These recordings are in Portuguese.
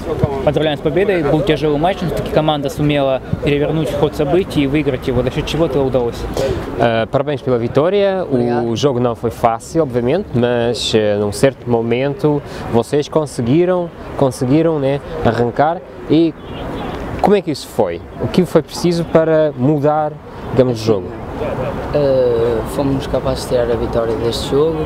Поздравляем с победой. Был тяжелый матч, но все-таки команда sumela перевернуть ход событий e выиграть его. За счет чего это удалось? Parabéns pela vitória. O jogo não foi fácil, obviamente, mas num certo momento vocês conseguiram, né, arrancar. E como é que isso foi? O que foi preciso para mudar, digamos, o jogo? Fomos capazes de tirar a vitória deste jogo.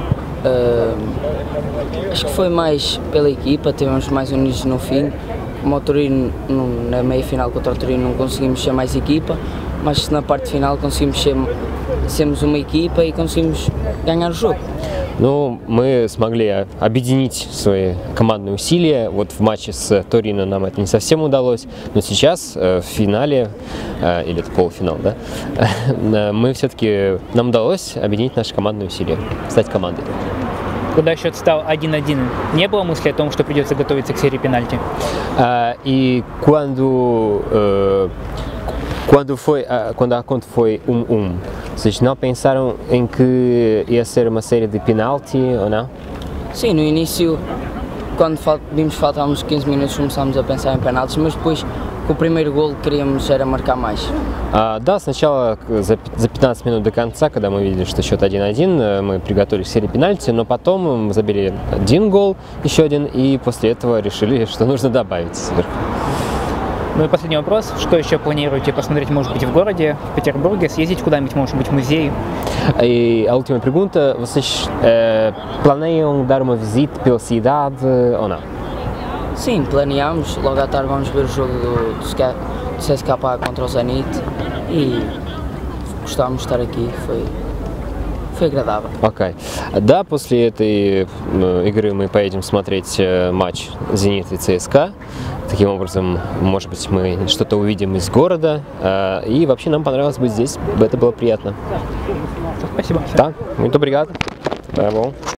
Acho que foi mais pela equipa, tivemos mais unidos no fim. Como o Torino, na meia-final contra o Torino, não conseguimos ser mais equipa, mas na parte final conseguimos sermos uma equipa и conseguimos ganhar o jogo. Ну, мы смогли объединить свои командные усилия. Вот в матче с Торино нам это не совсем удалось, но сейчас в финале, или это полуфинал, да, нам удалось объединить наши командные усилия, стать командой. Когда счет стал 1-1, не было мысли о том, что придется готовиться к серии пенальти? E quando a conta foi 1-1, vocês não pensaram em que ia ser uma série de penalti ou não? Sim, no início, quando vimos que faltávamos 15 minutos, começámos a pensar em penaltis, mas depois, com o primeiro golo, queríamos era marcar mais. Да, сначала за 15 минут до конца, когда мы видели, что счет 1-1, мы приготовили к серии пенальти, но потом мы забили один гол, еще один, и после этого решили, что нужно добавить сверху. Ну и последний вопрос. Что еще планируете посмотреть, может быть, в городе, в Петербурге, съездить куда-нибудь, может быть, в музей? E a última pergunta, vocês planeiam dar uma visita pela cidade ou não? Sim, planeámos. Logo à tarde vamos ver o jogo do CSKA contra o Zenit e gostávamos de estar aqui, foi agradável. Окей. Да, после этой игры мы поедем смотреть матч «Зенит» и «ЦСКА». Таким образом, может быть, мы что-то увидим из города. И вообще нам понравилось быть здесь, это было приятно. Спасибо. Tá, muito obrigado. Tá bom.